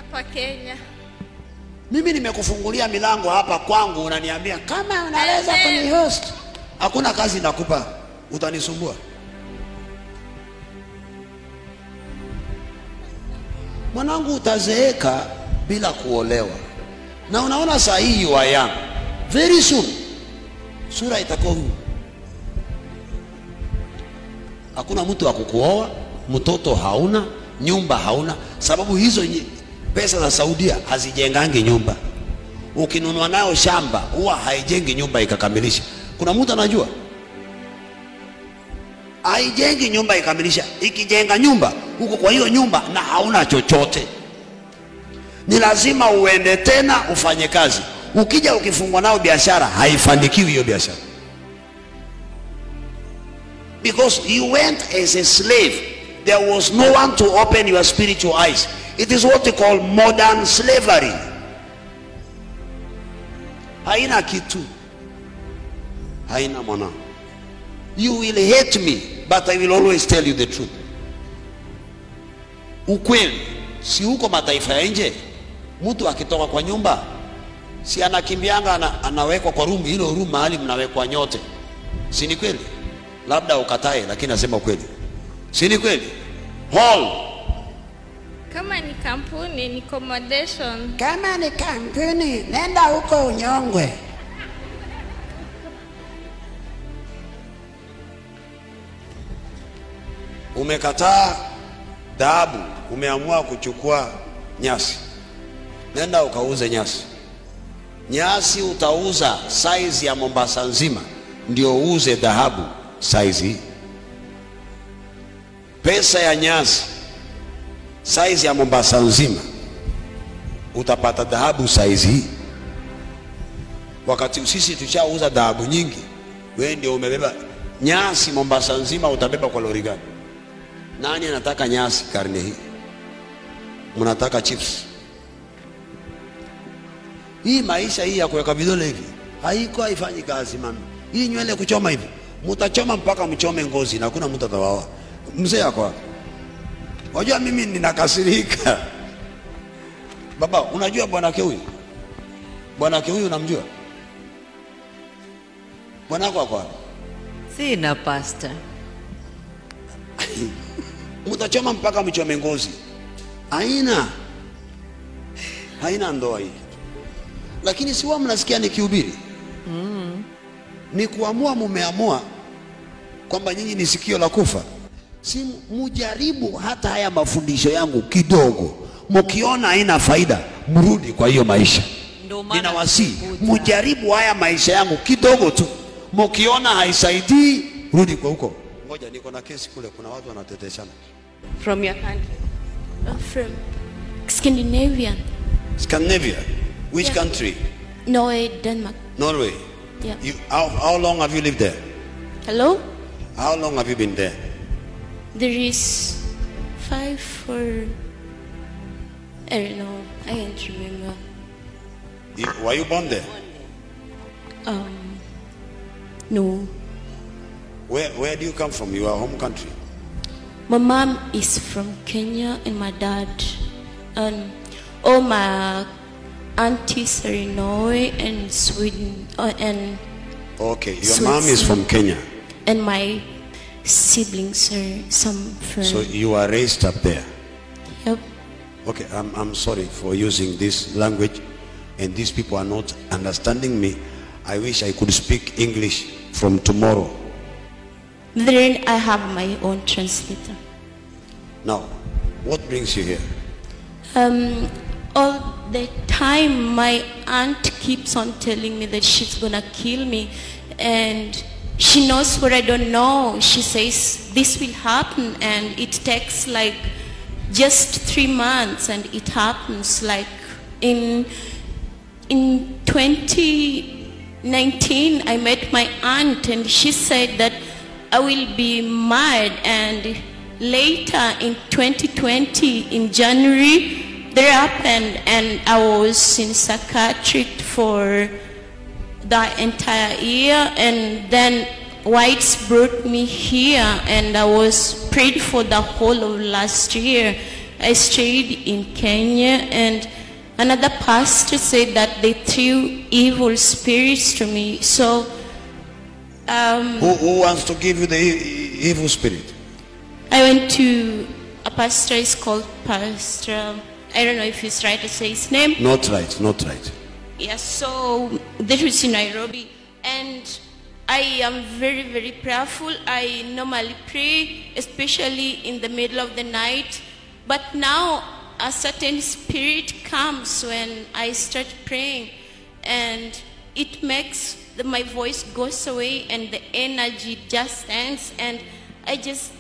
Hapa Kenya. Mimi nimekufungulia milango hapa kwangu, unaniambia kama unaweza kunihost. Hakuna kazi nakupa, utanisumbua. Mwanangu, utazeeka bila kuolewa. Na unaona saa hii wa young. Very soon sura itakuwa huu. Hakuna mtu wa kukuoa, mtoto hauna, nyumba hauna. Sababu hizo pesa za Saudia hazijengangi nyumba. Ukinunua nayo shamba huwa haijengi nyumba ikakamilisha. Kuna mtu anajua? Haijengi nyumba ikamilisha. Ikijenga nyumba huko kwa hiyo nyumba na hauna chochote. Ni lazima uende tena ufanye kazi. Ukija ukifungwa nao biashara haifanikiwi hiyo biashara. Because you went as a slave. There was no one to open your spiritual eyes. It is what they call modern slavery. Haina kitu. Haina mwana. You will hate me, but I will always tell you the truth. Ukweli, si huko mataifa ya nje, mtu akitoka kwa nyumba, si anakimbianga anawekwa kwa room, hilo room mahali mnawekwa nyote. Si ni kweli? Labda ukatae, lakini nasema ukweli. Si ni kweli? Hall. Kama ni kampuni ni accommodation. Kama ni kampuni nenda huko unyongwe. Umekataa dhahabu, umeamua kuchukua nyasi. Nenda ukauze nyasi. Nyasi utauza size ya Mombasa nzima, ndio uuze dhahabu size hii. Pesa ya nyasi size ya Mombasa nzima, utapata dhahabu size hii. Wakati sisi tushauza dhahabu nyingi, wewe ndio umebeba nyasi Mombasa nzima, utabeba kwa lori gani? Nani anataka nyasi karne hii? Mnataka chips. Hii maisha hii ya kuweka vidole hivi haiko, haifanyi kazi mami. Hii nywele kuchoma hivi, mtachoma mpaka mchome ngozi na hakuna mtu atawaoa. Mzee yako wapi? Wajua mimi ninakasirika. Baba, unajua bwanake huyu? Bwanake huyu unamjua? Bwanako wako wapi? Sina pastor. Mtachoma mpaka mchome ngozi. Haina ndoa hii. Lakini si wao mnasikia nikihubiri? Ni kuamua, mumeamua kwamba nyinyi ni sikio la kufa. Si mujaribu hata haya mafundisho yangu kidogo. Mkiona haina faida, mrudi kwa hiyo maisha. Ninawasihi mujaribu haya maisha yangu kidogo tu. Mkiona haisaidii, rudi kwa huko. Ngoja niko na kesi kule, kuna watu wanateteshana. From your country? From Scandinavia. Scandinavia? Which Yeah. country? Norway, Denmark. Norway? Yeah. How long have you lived there? Hello? How long have you been there? There is 5 or... I don't know. I can't remember. Were you born there? No. Where do you come from? Your home country? My mom is from Kenya and my dad. And all my aunties are in Norway and Sweden. And Okay, your mom is from Kenya. And my siblings are some from... So you are raised up there? Yep. Okay, I'm sorry for using this language and these people are not understanding me. I wish I could speak English from tomorrow. Then I have my own translator. Now, what brings you here? All the time my aunt keeps on telling me that she's gonna kill me, and she knows what I don't know. She says this will happen, and it takes like just 3 months, and it happens. Like in 2019 I met my aunt, and she said that I will be married, and later in 2020 in January that happened, and I was in psychiatric for the entire year, and then whites brought me here, and I was prayed for the whole of last year, I stayed in Kenya, and another pastor said that they threw evil spirits to me. So, Who wants to give you the evil spirit? I went to a pastor, is called Pastor, I don't know if it's right to say his name. Not right, not right. Yes, so that was in Nairobi, and I am very, very prayerful. I normally pray, especially in the middle of the night. But now a certain spirit comes when I start praying, and it makes my voice goes away and the energy just ends, and I just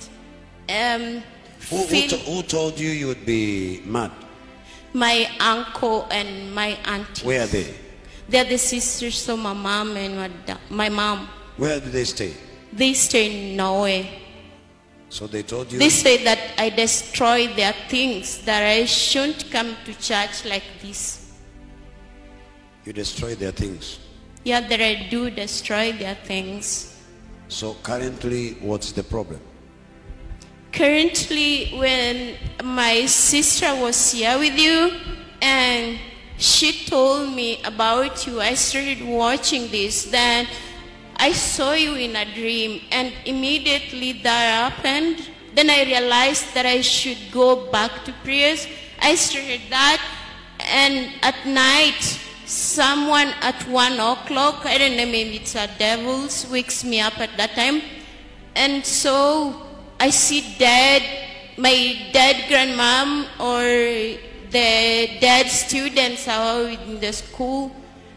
feel Who told you you would be mad? my uncle and my auntie. Where are they? They're the sisters of my mom and my mom. Where do they stay? They stay in Norway. So they told you? They say that I destroy their things, that I shouldn't come to church like this. You destroy their things. Yeah, that I do destroy their things. So currently, what's the problem? Currently, when my sister was here with you and she told me about you, I started watching this. Then I saw you in a dream, and immediately that happened. Then I realized that I should go back to prayers. I started that, and at night, someone at 1 o'clock, I don't know, maybe it's a devil, wakes me up at that time. And so I see my dead grandmom or the dead students are in the school.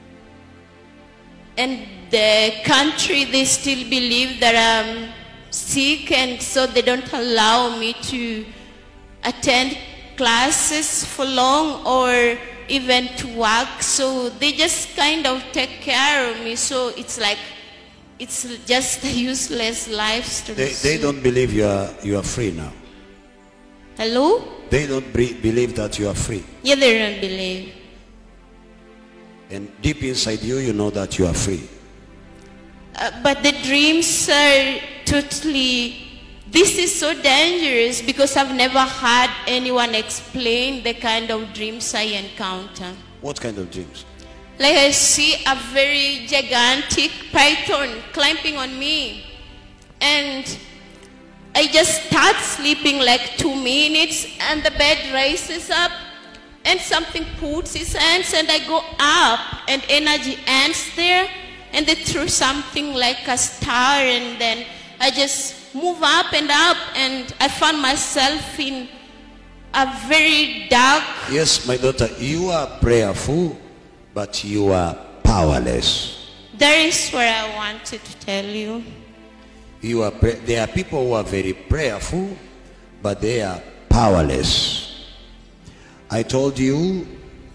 And the country, they still believe that I'm sick, and so they don't allow me to attend classes for long or even to work. So they just kind of take care of me. So it's like, it's just a useless lifestyle. They don't believe you are free now. Hello? They don't believe that you are free. Yeah, they don't believe. And deep inside you, you know that you are free. But the dreams are totally, this is so dangerous because I've never had anyone explain the kind of dreams I encounter. What kind of dreams? Like I see a very gigantic python climbing on me, and I just start sleeping like 2 minutes, and the bed rises up and something puts its hands, and I go up and energy ends there, and they threw something like a star, and then I just move up, and I found myself in a very dark. Yes, my daughter, you are prayerful, but you are powerless. That is what I wanted to tell you. There are people who are very prayerful, but they are powerless. I told you,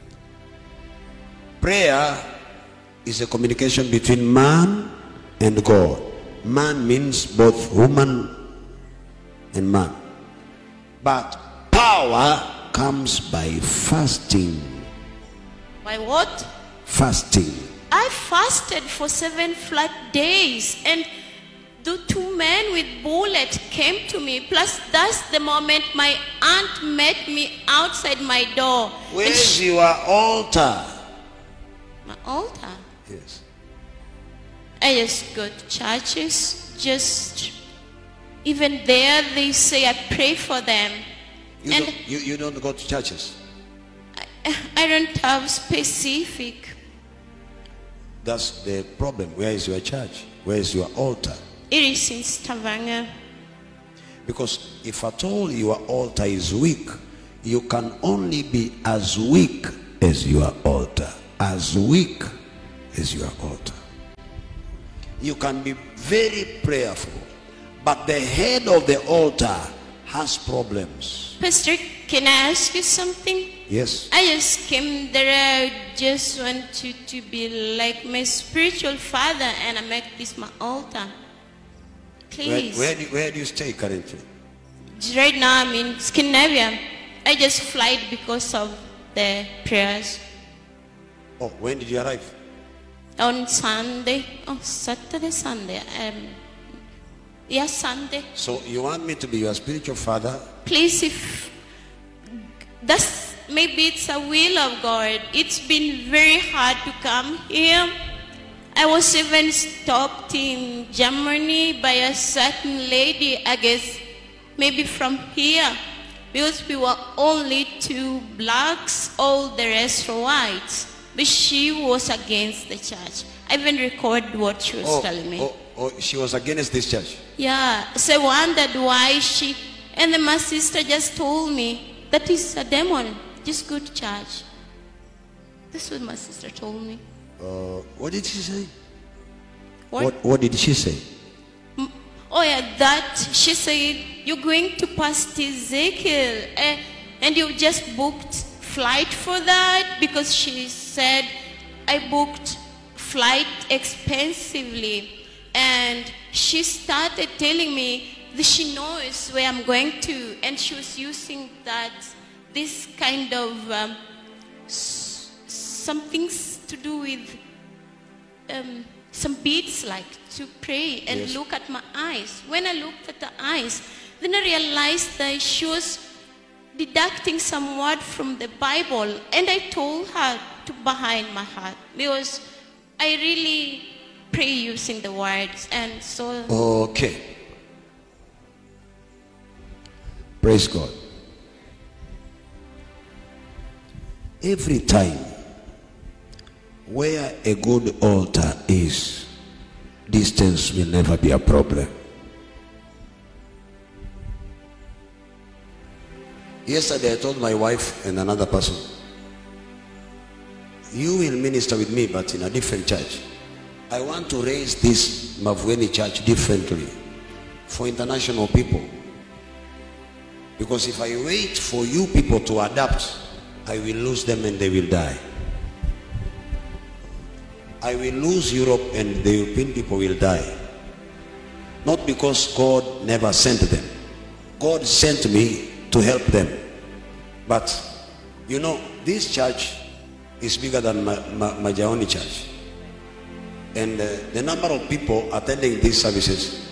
prayer is a communication between man and God. Man means both woman and man. But power comes by fasting. By what? Fasting. I fasted for 7 flat days, and the 2 men with bullets came to me. Plus, that's the moment my aunt met me outside my door. Where's your altar? My altar? Yes. I just go to churches. Just even there, they say I pray for them. You don't go to churches? I don't have specific. That's the problem. Where is your church? Where is your altar? It is in Stavanger. Because if at all your altar is weak, you can only be as weak as your altar. As weak as your altar. You can be very prayerful, but the head of the altar has problems. Pastor, can I ask you something? Yes. I just came there. I just want you to be like my spiritual father, and I make this my altar. Please. Where do you stay currently? Right now I'm in Scandinavia. I just flight because of the prayers. Oh, when did you arrive? On Sunday. Oh, Saturday, Sunday. Yeah, Sunday. So you want me to be your spiritual father? Please, if that's maybe it's a will of God. It's been very hard to come here. I was even stopped in Germany by a certain lady, I guess maybe from here, because we were only 2 blacks, all the rest were whites. But she was against the church. I even recorded what she was telling me. She was against this church. Yeah, so I wondered why she, and then my sister just told me, that is a demon, just go to church. That's what my sister told me. What did she say? What? Did she say? Oh yeah, that she said, you're going to Pastor Ezekiel, and you just booked flight for that, because she said, I booked flight expensively. And she started telling me that she knows where I'm going to, and she was using that, this kind of some things to do with some beads, like to pray and Yes. look at my eyes. When I looked at the eyes, then I realized that she was deducting some word from the Bible, and I told her to behind my heart, because I really pray using the words, and so Okay. Praise God. Every time where a good altar is, distance will never be a problem. Yesterday I told my wife and another person, you will minister with me but in a different church. I want to raise this Mavueni church differently for international people. Because if I wait for you people to adapt, I will lose them and they will die. I will lose Europe and the European people will die. Not because God never sent them. God sent me to help them. But, you know, this church is bigger than Majaoni church. And the number of people attending these services